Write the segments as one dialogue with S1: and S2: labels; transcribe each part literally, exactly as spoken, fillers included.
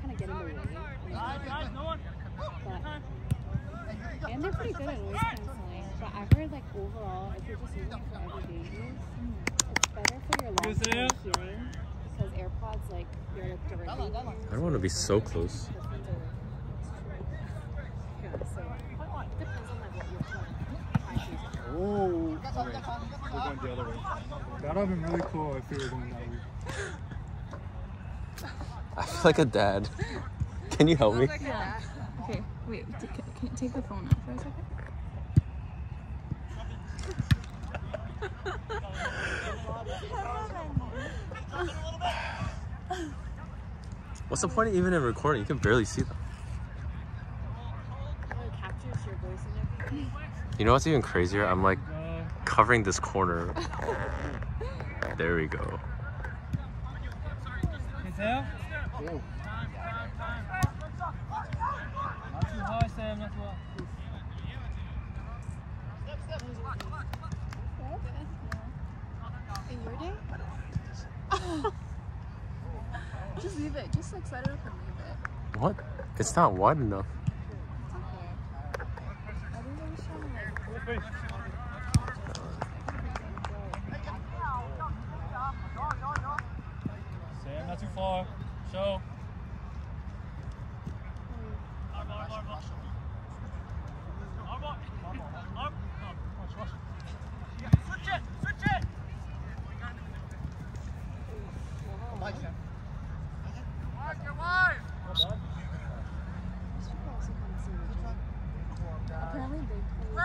S1: kind of get in the way. But, and they're pretty good at noise cancelling. But I heard like overall, if you're just using it for everyday use, it's better for your long-term hearing because AirPods like you're like directly.
S2: I don't want to be so close.
S1: Yeah, so it depends on like what you're playing.
S3: Oh, okay. We're going the other way. That would have been really cool if we were going that way.
S2: I feel like a dad. Can you help me?
S1: Yeah. Okay, wait, can, can you take the phone out for a second?
S2: What's the point of even in recording? You can barely see them.
S1: Oh, it captures your voice and everything.
S2: You know what's even crazier? I'm like covering this corner. There we go.
S3: Sam? Oh. Not too high, Sam, not too high.
S1: In your day? Just leave it. Just like set it up and leave it.
S2: What? It's not wide enough.
S1: It's okay. I think I was trying to like...
S3: Sam, not too far. Show.
S1: Apparently they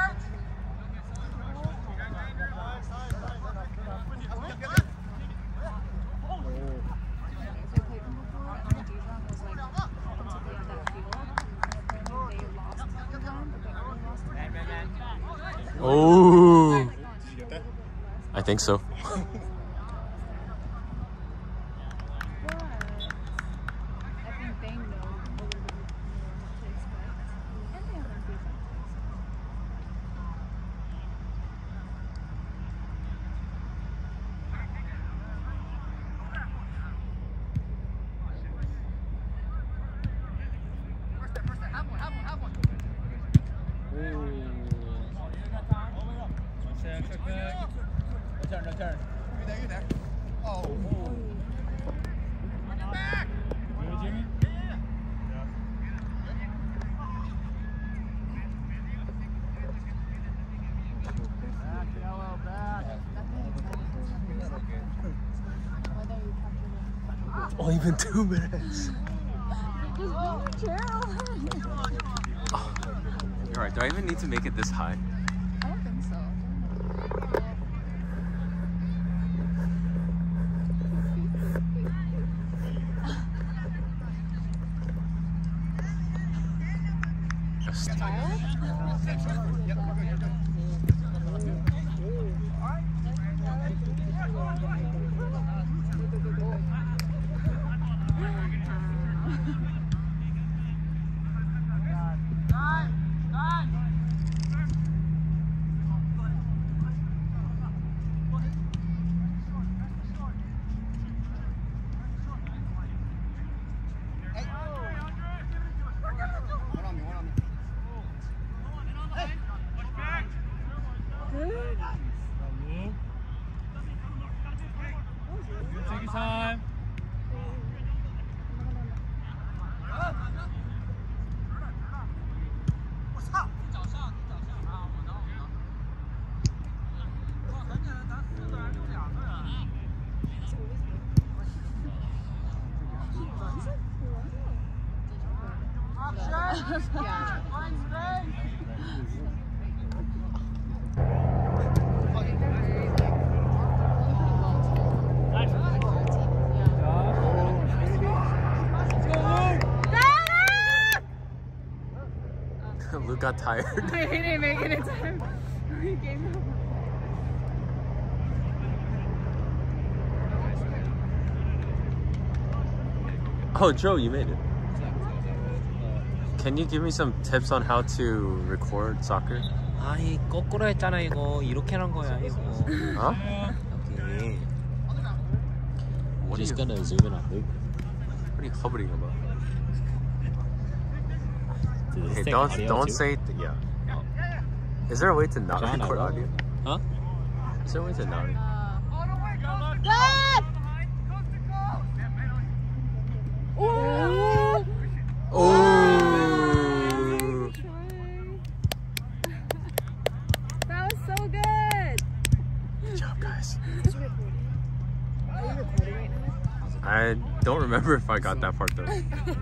S2: Oh, I think so.
S3: Return, return. You're there, you're there. Oh. Bring it back. Good, Jimmy? Yeah. Back, yellow, back.
S2: It's only been two minutes. Oh, you're right. Do I even need to make it this high?
S1: I don't think so.
S3: Take your time.
S2: Luke got tired.
S1: I didn't make it in time. We came over.
S2: Oh, Joe, you made it. Can you give me some tips on how to record soccer?
S4: 아, 이 거꾸로 했잖아 이거. 이렇게 하는 거야 이거.
S2: Huh?
S4: Okay.
S2: What are
S4: Just
S2: you,
S4: gonna zoom in on Luke.
S2: what are you hovering about? Hey, don't don't say th yeah. Is there a way to not record audio?
S4: Huh?
S2: Is there a way to not record?
S1: Oh!
S2: Oh!
S1: That was so good!
S2: Good job, guys.
S1: Are you recording right now?
S2: I don't remember if I got that part though.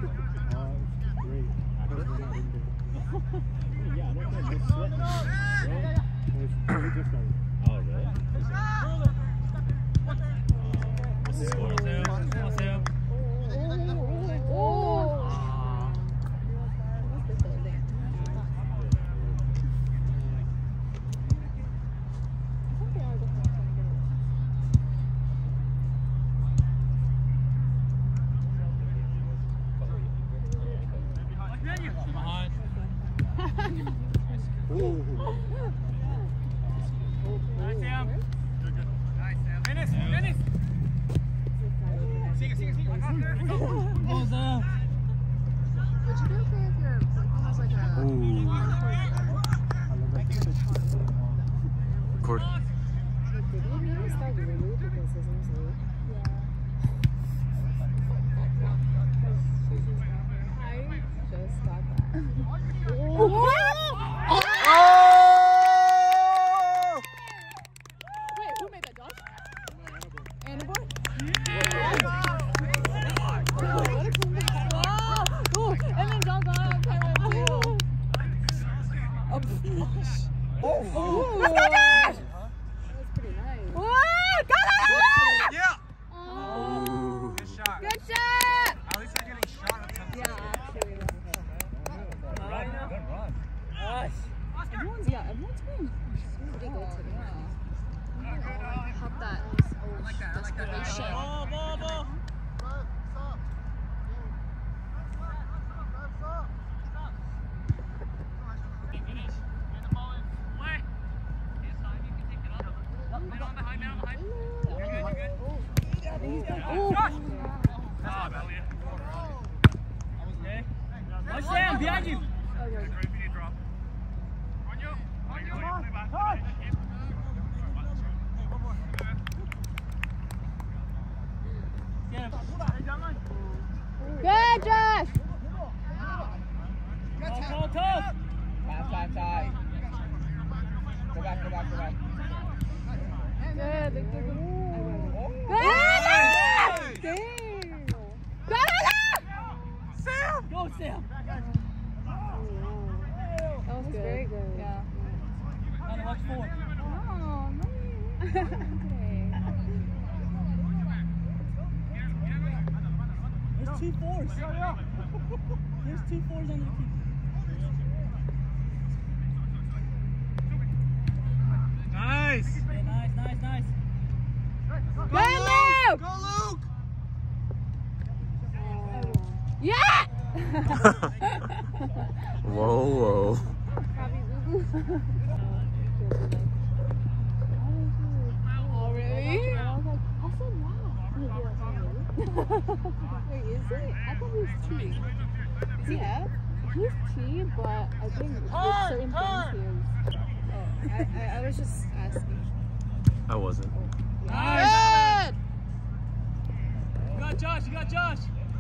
S1: Good, Josh!
S5: Go back, go back, go back.
S1: Good. Good. Good. Damn. Sam!
S5: Go, Sam!
S1: That was good. Very good. Yeah.
S5: On watch four.
S1: Oh, no. Okay.
S5: There's two fours. There's two fours on the team. Nice. Yeah, nice, nice, nice.
S1: Go, Luke!
S5: Go, Luke!
S1: Yeah!
S2: Whoa, whoa.
S1: Oh, really? I said wow. Wait, is it? I thought he was T. Is he F? He's T, but I think with certain things he is. Oh, I, I, I was just asking.
S2: I wasn't.
S5: Nice. Good! You got Josh, you got Josh.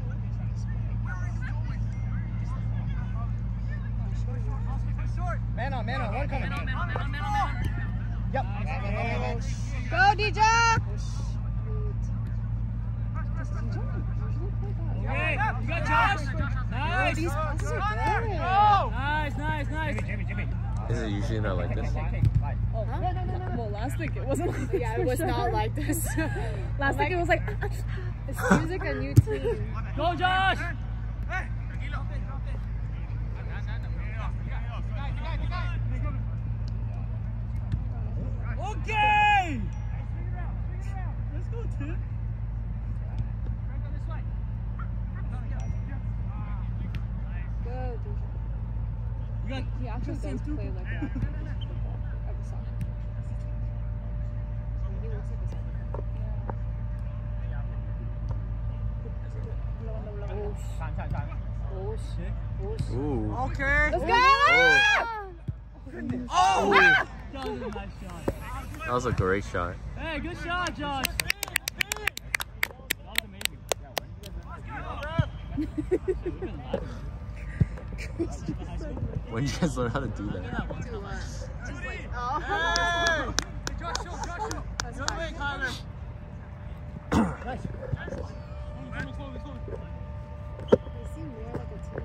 S5: Man on, man on, one coming. Man on, man on, man on, man on. Yep.
S1: Go, D J!
S5: Okay, you got Josh. Nice.
S1: These passes are good.
S5: Nice, nice, nice. Jimmy, Jimmy, Jimmy.
S2: Is it usually not like this?
S1: Oh, huh? Well, last week it wasn't like this. Yeah, it was not like this. Last week it was like, it's music a new team.
S5: Go, Josh. Okay. Let's go, Tim.
S1: Good.
S5: You got,
S1: He actually does play like that. Every song. He looks like a song. Oh, oh, Oh shit. Oh shit.
S2: Ooh.
S5: Okay.
S1: Let's go!
S5: Oh!
S2: Ooh.
S5: That was a nice shot.
S2: That was a great shot.
S5: Hey, good shot, Josh. That was amazing.
S2: When did you guys learn how to do that?
S1: Oh.
S5: Hey! Josh, show, Josh, show.
S1: That's
S5: Good
S1: fine.
S5: way, Tyler. Nice.
S1: They seem more like a team.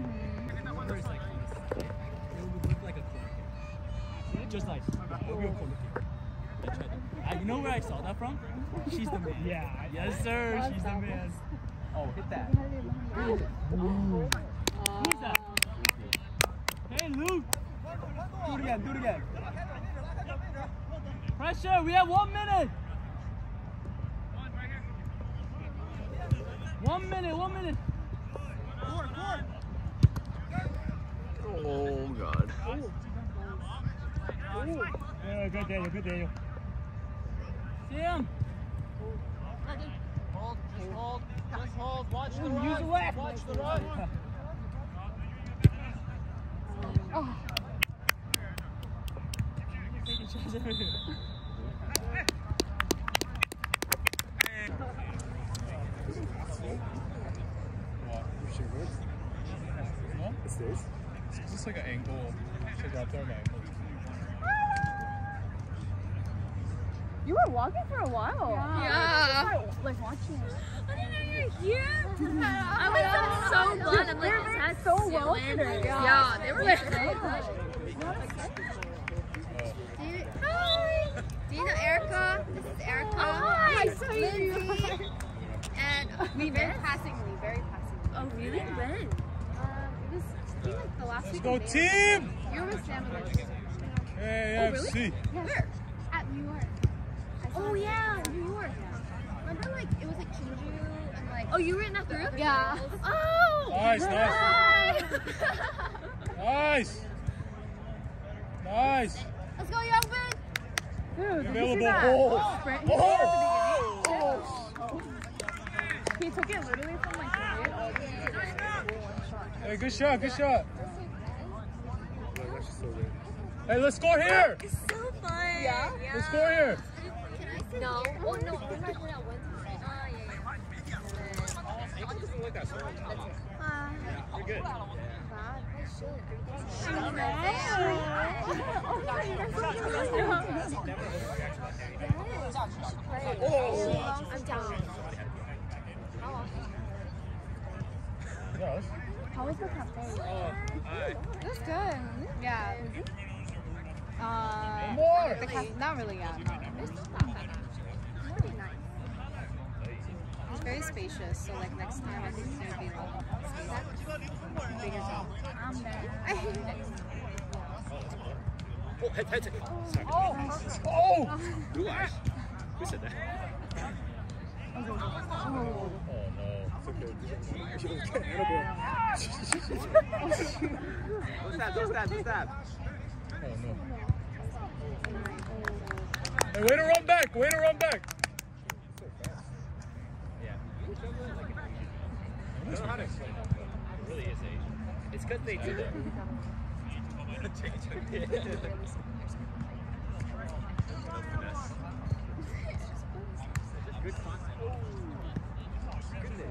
S5: Just like, we'll be a corner kick. I you know where I saw that from? She's the man. Yeah. Yes, sir. She's the man. Oh, hit that. Who's that? Hey, Luke. Do it again. Do it again. Pressure. We have one minute. One minute. One minute. Court, court.
S2: Oh God.
S5: Yeah, good Daniel, good Daniel. Sam! Hold, just hold, just hold, watch the run. Use the left. Watch the run.
S1: Oh.
S5: Taking shots over here.
S3: It's this? It's just like an angle. Check out there, man.
S1: You were walking for a while.
S6: Yeah.
S1: Like, like watching it.
S6: I didn't know you were here. I was so fun. I'm like, that's
S1: so well today.
S6: Yeah, they were like,
S1: Good.
S6: do you, hi. Do you know Erica? This is Erica.
S1: Hi. I saw you.
S6: Lindsay. And we
S1: Very
S6: met.
S1: passingly, very passingly.
S6: Oh, really? When?
S1: Um, it was I think like the last
S3: Let's
S1: week.
S3: go,
S1: of May.
S3: team!
S1: You were with Sam and like,
S3: A F C.
S1: yes.
S6: Where?
S1: At New York. I saw
S6: Oh,
S1: it.
S6: yeah, New York.
S1: Remember, like it was like Kinju and like.
S6: Oh, you were in that group?
S1: Yeah.
S6: Oh!
S3: Nice, nice.
S6: Hi.
S3: Nice. Nice.
S1: Let's go, Youngman. Dude, did you see
S3: Available
S1: that?
S3: goal.
S1: Sprint.
S3: Oh!
S1: He took it literally from like the mid all the way to the one shot.
S3: Hey, good shot, good shot. Hey, let's score here.
S6: It's so fun.
S1: Yeah?
S3: Let's score here.
S6: Can I sit no. Here? Oh, no. We're not going out one time. Oh, yeah, yeah. Uh,
S3: You're good.
S6: God, I should. I'm down.
S3: Yes.
S1: How was the cafe?
S3: Oh,
S1: It was good. Yeah. Uh,
S3: more.
S1: the ca- not really, yeah. Not really.
S6: It's not bad. Really nice.
S1: It's very spacious, so like next time I think it's gonna be like bigger job. I'm there.
S2: Oh, head, head, head.
S3: Oh!
S2: Who said that?
S3: Oh no. It's okay.
S5: Don't stab, don't stab, don't stab.
S3: Oh no. Hey, way to run back! Way to run back!
S2: Yeah. I don't know how to explain it. It really is Asian. It's because they do that. Good content. Goodness.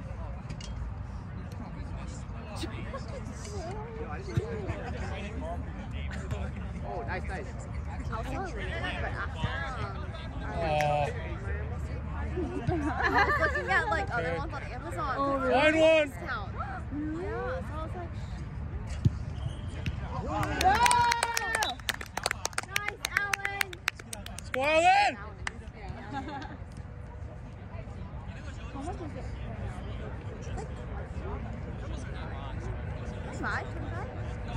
S2: Oh, nice, nice.
S6: I was really good, but after, um,
S3: Oh.
S6: I was looking at like other ones on Amazon.
S1: Oh, really?
S3: Find one!
S6: Discount. Yeah, so I was like, nice, Alan.
S3: Squall in!
S1: How much is it?
S6: Five, twenty-five?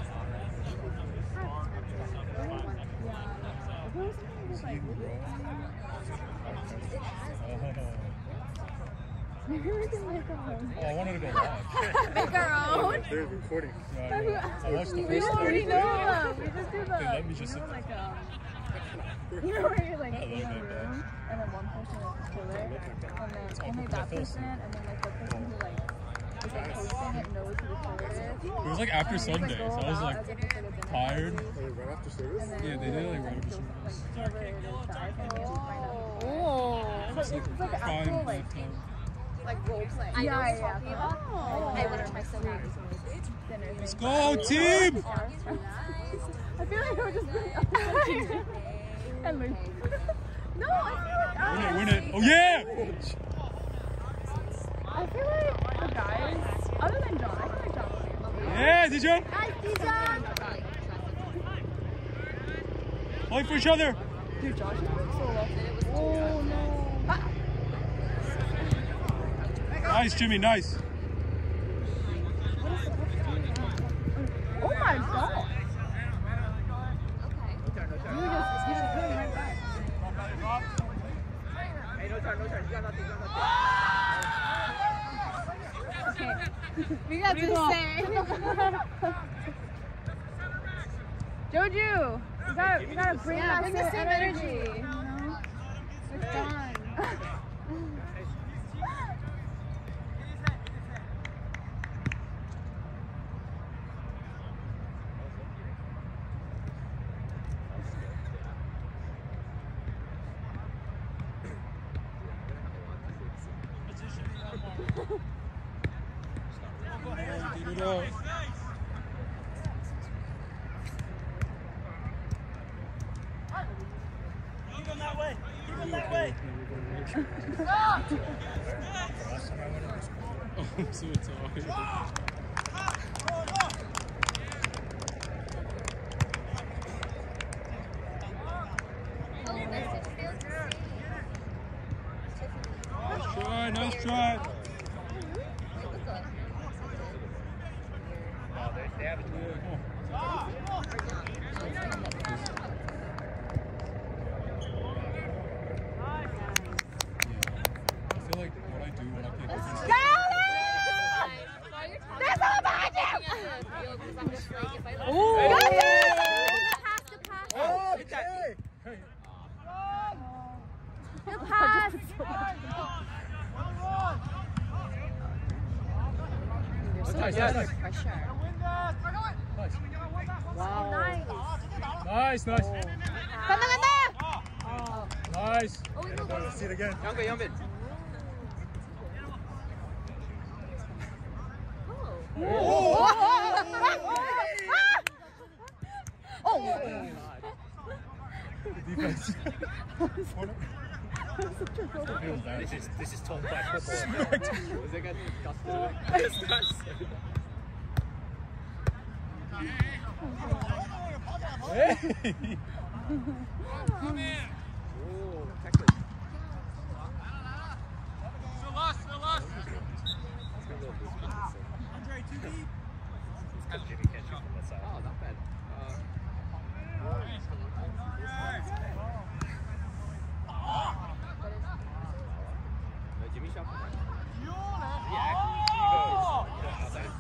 S1: Maybe we can make a home.
S3: Oh, I wanted to go live.
S6: Make our own.
S3: They're recording. Yeah, I, know. I watched the
S1: We
S3: first
S1: don't already
S3: time.
S1: know them. We just do the,
S3: They let me just
S1: you know,
S3: sit
S1: like, um, you know where you're like
S3: I
S1: in
S3: love
S1: a
S3: that,
S1: room and then one person is the killer and then only
S3: my
S1: that
S3: face.
S1: person and then like the person who like Is like hosting it knows who the killer is.
S3: It was like after Sunday, so I was like
S1: as if it's like a dinner
S3: tired.
S1: party.
S3: Right after service?
S1: And then
S3: Yeah, they did it like right after
S1: like,
S3: service.
S1: whoever it is dies, and we have to find out.
S6: Oh.
S1: It's like, it's like an actual like
S6: Like role play.
S1: yeah,
S6: I know what
S1: yeah,
S6: you're talking
S1: yeah.
S6: about.
S1: Oh.
S6: I want to try so bad.
S1: Dinner
S3: Let's
S1: thing.
S3: go, team!
S1: I feel like we're just doing and like, no, I feel like
S3: Win it,
S1: uh,
S3: win it. Oh yeah!
S1: I feel like the guys, other than John, I feel like John.
S3: Yeah, Dijon!
S6: Nice, Dijon.
S3: Play for each other!
S1: Dude, Josh is so well. Oh no. Ah.
S3: Nice, Jimmy, nice.
S1: Oh my god. You just, you just put him right back. Okay. We got to say. Joju, you gotta, you gotta bring,
S6: Yeah,
S1: up
S6: bring the
S1: some
S6: same
S1: energy.
S6: energy.
S1: You know? It's done.
S3: Get it out.
S5: Keep him that way. Keep him that way.
S3: Oh, so it's all. Nice try, nice try. I feel like what I do when I play defense.
S6: There's a magic!
S1: Ooh.
S6: Pass the pass.
S3: Oh, okay.
S6: The pass.
S3: Nice, nice, nice.
S1: Pressure.
S3: Nice.
S1: Wow.
S3: Nice, nice.
S6: 간다 간다.
S3: Nice.
S6: Oh,
S3: See it again.
S4: 영빈 영빈.
S3: Defense.
S4: This is this is top five football. Was it disgusting?
S3: Hey.
S4: Oh, Texas.
S5: Still lost, still lost.
S4: Andre, too deep. Jimmy can't shoot from that side. Oh, not bad. No, Jimmy shot from that. Yeah, actually, he goes outside.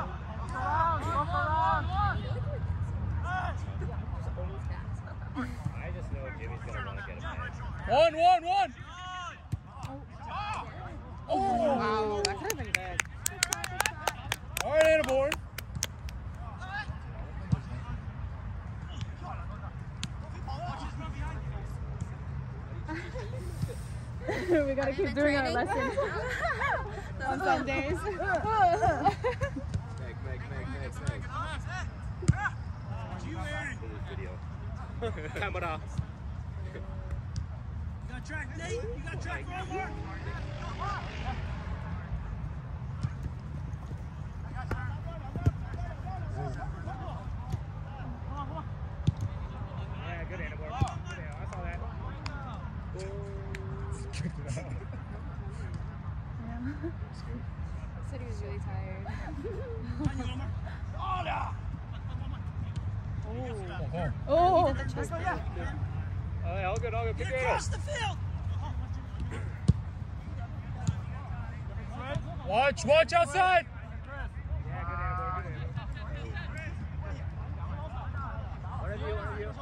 S4: I just know Jimmy's gonna want to get a man.
S3: One, one, one. Oh.
S1: Wow, that could have been good.
S3: All right, and aboard.
S1: We gotta keep doing our lessons on Sundays.
S4: Meg, Meg, Meg, Meg, Meg. Video. Camera.
S5: You got track, Nate? You got track over?
S4: Yeah, good animal. Yeah, I saw that.
S1: Said he was really tired.
S3: Oh.
S1: Oh,
S4: Oh, yeah, all good, all good. Pick it up.
S5: Across the field.
S3: Watch, watch outside.
S4: Yeah, good animal, good animal. One of you, one of you.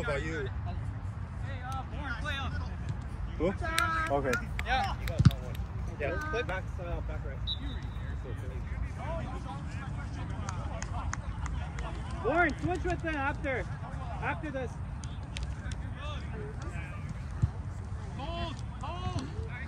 S3: about you.
S4: Hey, uh, Born, play up.
S3: Who? Okay.
S4: Yeah. Yeah. Click back, uh, back right.
S5: Born, switch with them after. After this.
S4: Hold, hold.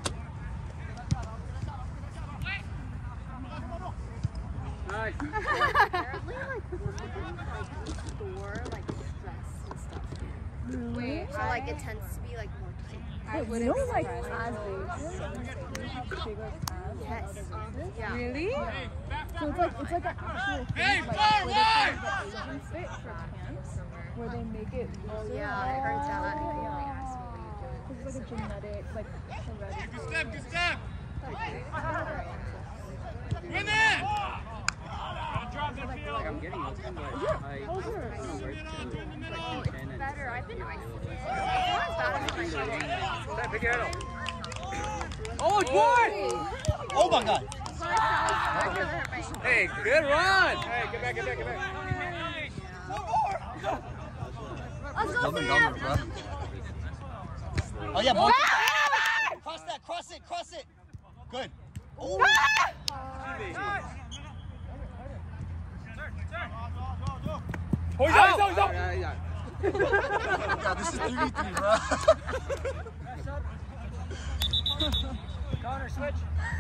S5: Nice.
S1: Apparently, like, this is like a store, like, dress and stuff.
S6: Wait, so like it tends to be like more cute.
S1: I
S7: But
S1: wouldn't
S7: you know, like,
S1: surprise
S7: as
S1: me.
S7: Asians, we have bigger calves than
S6: Yes.
S7: other races.
S6: Yeah.
S1: Really?
S7: So it's like it's like an actual thing,
S4: Hey,
S7: like
S4: forward!
S7: where they put the Asian fit for camps, where they make it
S6: Oh
S7: looser.
S6: yeah, I heard that.
S7: Yeah. It's like a genetic, like hereditary.
S4: Good step, good step.
S7: Like,
S4: Win it! Drop that field.
S5: Like I'm getting open, but I
S7: Those are-
S5: don't work to
S6: Oh,
S5: like ten
S6: it's
S5: and
S6: better. I've been icing it. It's not as bad as when I did it.
S5: Pick it up. Oh, it's one!
S3: Oh my God.
S5: Hey, good run!
S4: Hey, get back, get back, get back.
S6: Let's go,
S3: Dumbing
S6: Sam.
S3: down, bro. Oh yeah, boy. Cross that, cross it, cross it. Good. Oh.
S4: Hold on, hold on, hold on.
S3: God, this is three v three, bro.
S5: Connor, switch.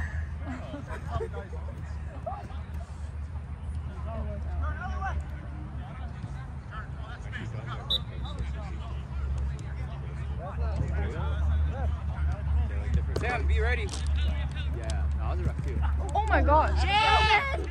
S5: Sam, be ready. Yeah, that was a rough too.
S7: Oh my gosh.
S6: Jen!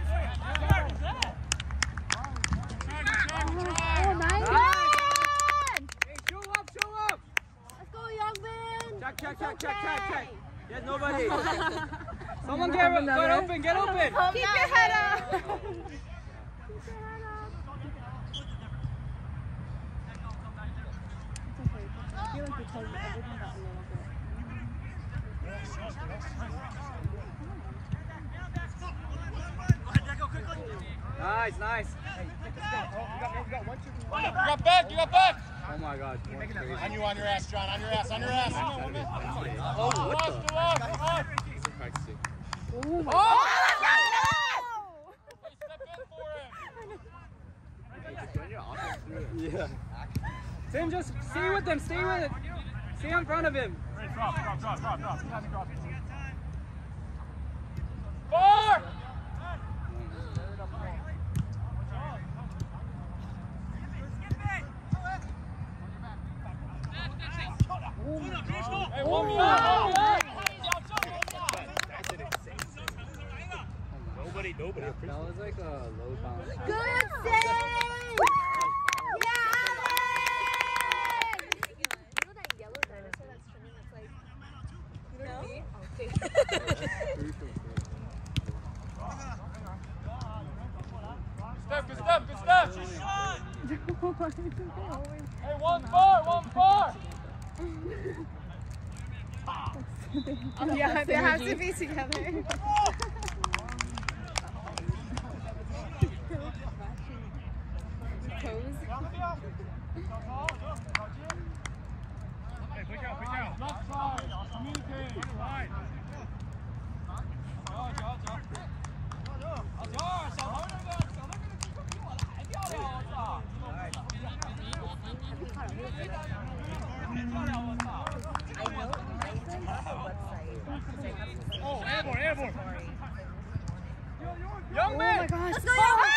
S7: Oh, nice.
S5: Hey, show up, show up.
S6: Let's go, young man.
S5: Check, check, check, check, check, check. There's nobody. Someone get, get open, get open.
S6: Keep your head up.
S7: I feel like because everything got a little bit.
S5: Nice, nice.
S4: You got back, you got back.
S5: Oh my God. Crazy.
S4: On you, on your ass, John, on your ass, on your ass.
S5: Oh, what the?
S4: Come on, come on.
S2: Practicing.
S5: Oh!
S4: Hey, step in for him.
S5: Yeah. Sam, just stay with them, stay with it. Stay in front of him.
S4: Drop, drop, drop, drop, drop. Drop. Four! Hey, one more! Nobody, nobody.
S5: That was like a low bounce.
S6: Good save! Yeah! You know that yellow dinosaur that's turning that's like... You know what I mean?
S4: Step, good step, good step. Hey, one bar, one bar.
S1: Yeah, they have to be together.
S4: Hey, push out, push out. Left side, communicate. Right. 走走走。小九儿，小头这个，小头这个技术比我的还漂亮，我操！太漂亮，我操！ Oh, airborne, airborne. Young man.
S1: Oh my gosh.
S6: Let's go, young man!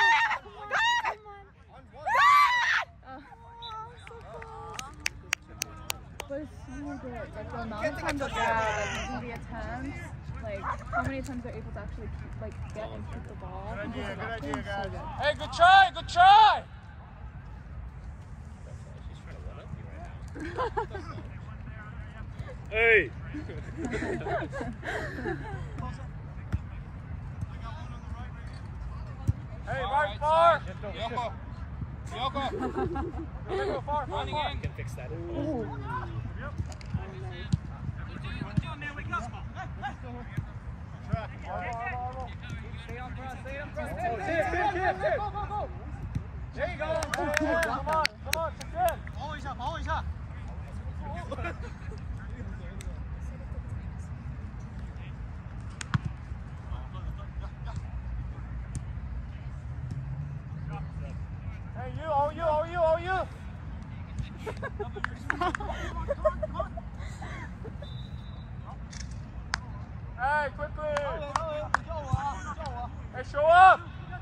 S7: But it's so good. Like the amount of times that they're like making the attempts, like how many times they're able to actually keep, like get and keep the ball.
S4: Good idea, good idea,
S7: So
S4: guys.
S7: good.
S4: Hey, good try, good try. Hey. Hey, right far. Yoko. Yoko. Go far, far, far. Can fix that.
S5: Stay on front, stay on front.
S4: Oh, sit, sit, sit, sit. Go, go, go. There you go. Come on, come on, sit in.
S3: 샷.
S4: Hey, you, oh, you, oh, you, oh, you. Hey, quickly. Hey, show up.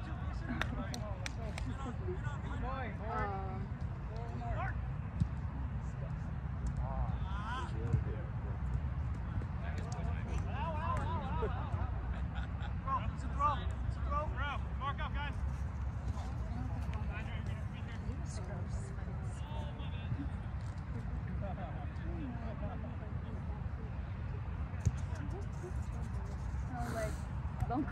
S7: Don't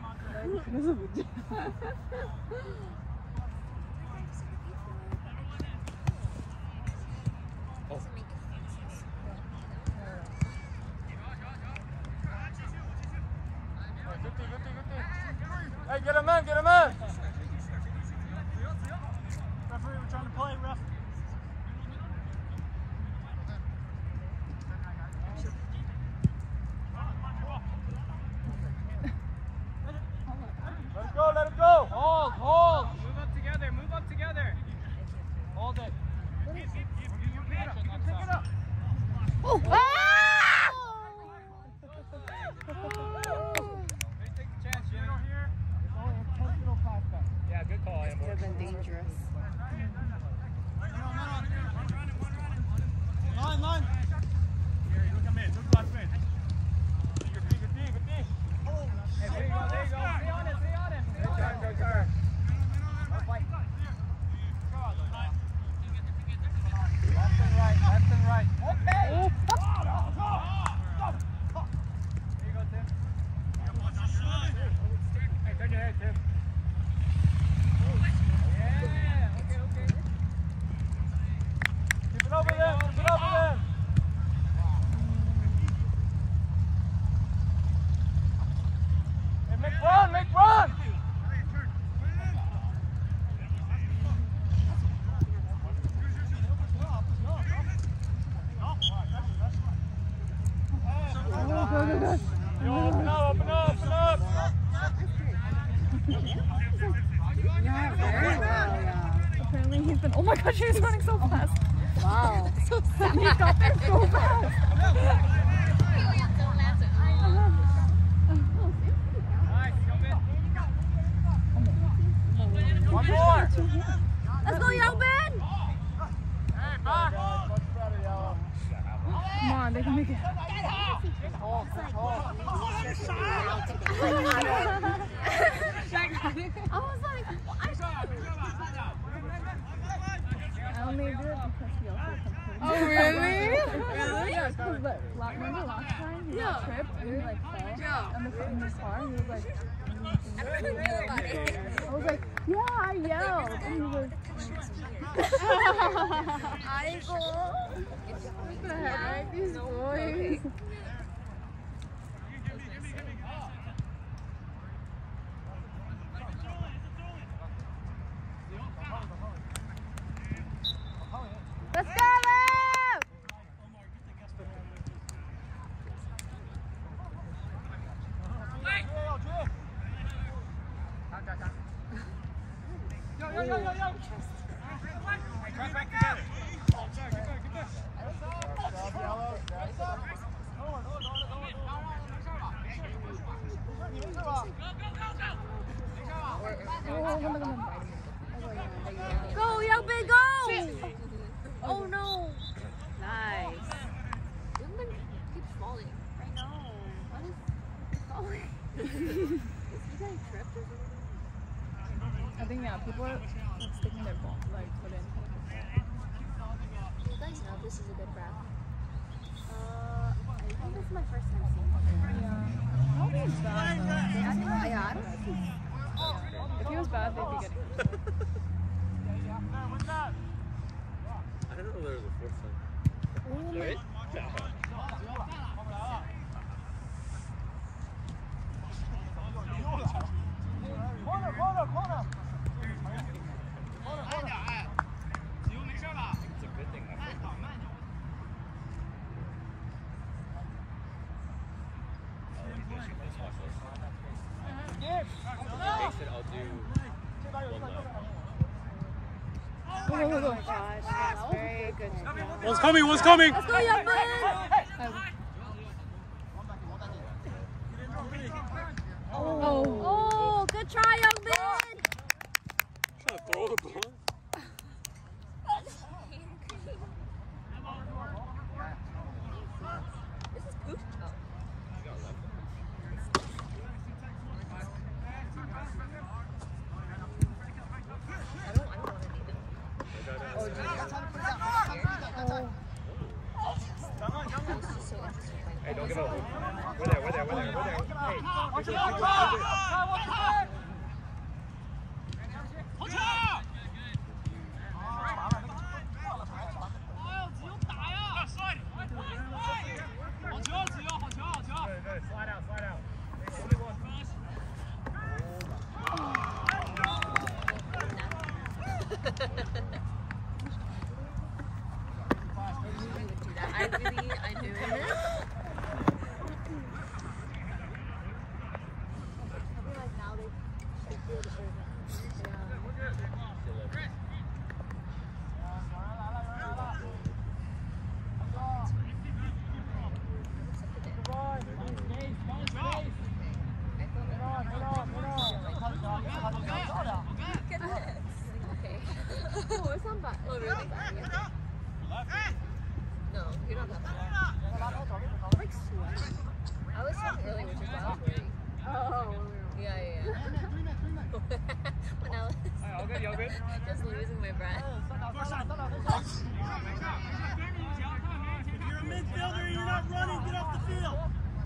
S4: Hey, get him in, get him in.
S3: Referee, we're trying to play, ref.
S4: Let it go, let it go.
S5: Hold, hold. Move up together, move up together. Hold it. You can pick it up.
S7: Oh! Ah!
S5: Take the chance, Jimmy. Yeah, good call.
S1: This could have been dangerous.
S3: Line, line.
S4: Here, look him in, look left in. Good D, good D, good D.
S5: Hey, there you go, there you go. Stay on it, stay on it. Good turn, good turn. Left and right, left and right. Okay. There you go, Tim. Hey, take your head, Tim. Yeah, okay, okay.
S4: Keep it over there, keep it over there. Hey, make run, make run. Yo, open up, open up, open up.
S1: Yeah, very well, yeah.
S7: Apparently he's been. Oh my gosh, he was running so fast.
S1: Wow. So sad.
S7: He got there so fast.
S4: One more.
S1: Let's go, young man!
S4: Hey, back.
S7: Come on, they can make it.
S4: Hold, hold.
S1: I was like,
S7: I only did it because he also complained.
S1: oh really? Really?
S7: Yeah, because like, la- remember last time he
S1: Yeah.
S7: got tripped and he like fell
S1: Yeah.
S7: in the, in the car? He was like,
S6: I don't really know about it.
S7: I was like, yeah, I yelled. And he was
S1: Aiko. What the heck? These boys. Let's go, Liv!
S4: Yo, yo, yo, yo, yo. Hey, try back together. Get there, get there, get there.
S1: Go, young man, go! Oh no! Nice. Young man keeps falling. I know. What is falling? Is he getting tripped or something?
S7: I think, yeah, people are like, sticking their ball, like, foot in.
S1: Do you guys know this is a good rap? Uh, I think this is my first time seeing it.
S7: Yeah. I don't think it's bad, though.
S1: I don't know. Yeah, I don't think he's...
S7: If he was bad, they'd be getting it.
S2: I didn't know there was a fourth time. Right?
S3: Corner, corner, corner.
S2: It's a good thing that
S1: Oh my gosh, that's very good.
S4: One's coming, one's coming!
S6: Let's go, young man!
S1: Oh.
S6: Oh, good try, young man!
S4: Trying to throw the ball.
S6: This is poof. Oh. I don't, I don't want to need it. Oh, do you?
S4: Hey, don't give up. We're there, we're there, we're there, we're there. Hey, keep it, keep it, keep it. Good, good. Slide out, slide out.
S6: I really, I knew it. Oh, it's not bad. Oh, really? No, you're not that bad. Like sweat. I was talking earlier, which is why I was worried.
S1: Oh.
S6: Yeah, yeah, yeah. When I was
S4: Hey, all good, all good.
S6: just losing my breath.
S3: If you're a midfielder and you're not running, get off the field.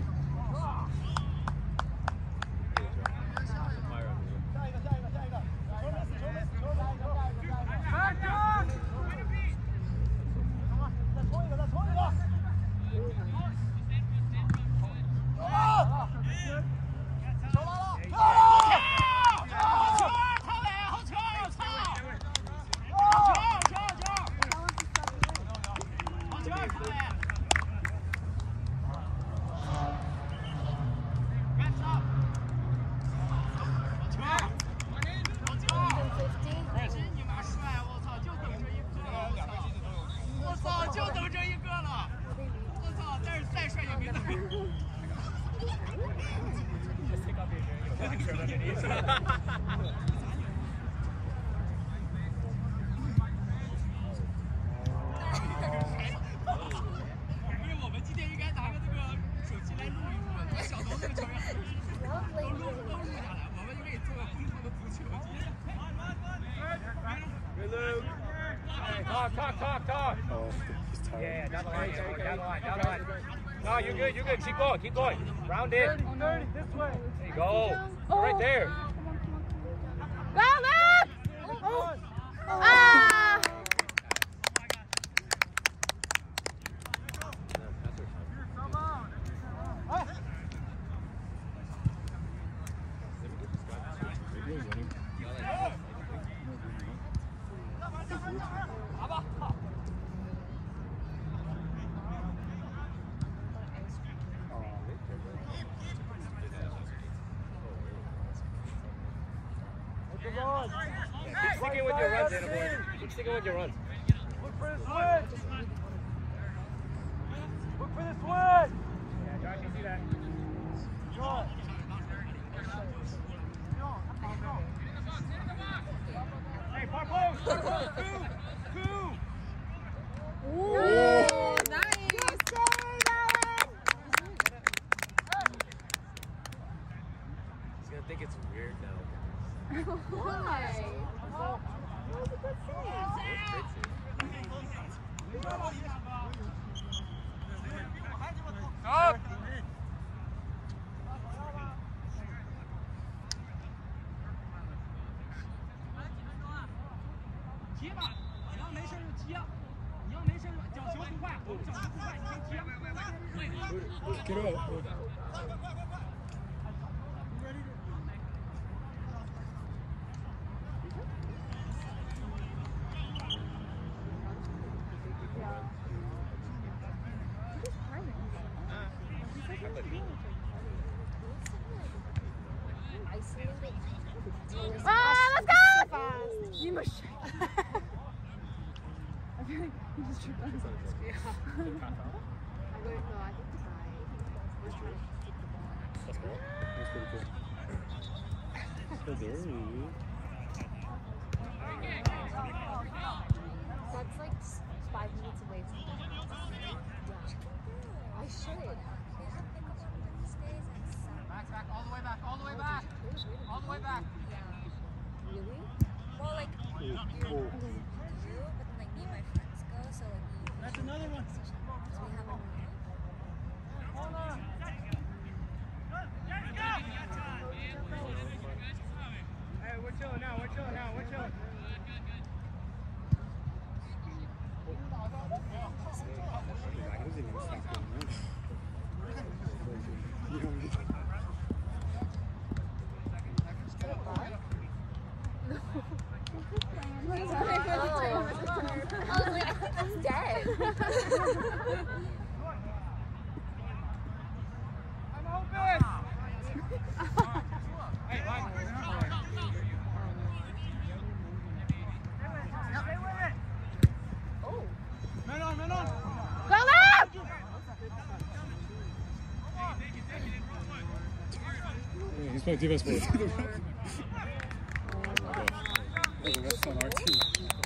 S4: Talk, talk, talk, talk.
S2: Oh, he's tired.
S4: Yeah, yeah, down the line, down the line, down the line. No, you're good, you're good. Keep going, keep going. Round it. There you go. Right there.
S1: Go, left! Oh. Ah!
S4: Keep sticking with your runs, Anna boy. Keep sticking with your runs.
S3: Look for the switch. Look for the switch.
S4: Yeah, Josh, you see that?
S3: John.
S4: Hey, far post! Far post! Two! Two!
S1: Ooh, nice!
S2: He's gonna think it's weird now.
S1: Why? That was a good
S4: Up!
S3: Get up.
S7: Ah, let's go! You must check. I feel like you just tripped on his
S6: I wouldn't know. I think the guy was trying to kick the ball.
S2: That's cool. That's pretty cool. So dirty.
S6: That's like s- five minutes away from the house. Yeah. I should. They have pickup on Wednesdays and Saturdays.
S3: Back, back, all the way back, all the way back. All the way back.
S6: Yeah. Really? Well, like, you,
S2: Cool.
S6: you, but then like me and my friends go, so like we.
S3: That's another one.
S6: So we have a meeting.
S3: Hold on.
S4: Hey, we're chilling now. We're chilling now. We're chilling.
S6: I was like, I think that's dead.
S4: I'm open. Hey, line.
S6: Oh.
S3: Man on, man on.
S7: Go left!
S2: He's playing defense for us. That's on our team.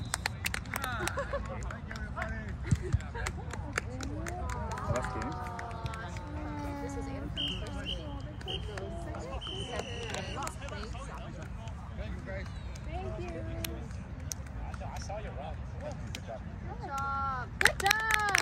S2: Last game.
S6: This is Annabelle's first game. Seven games playing soccer.
S3: Thank you, Grace.
S7: Thank you.
S4: I saw you run.
S7: Good job. Good job.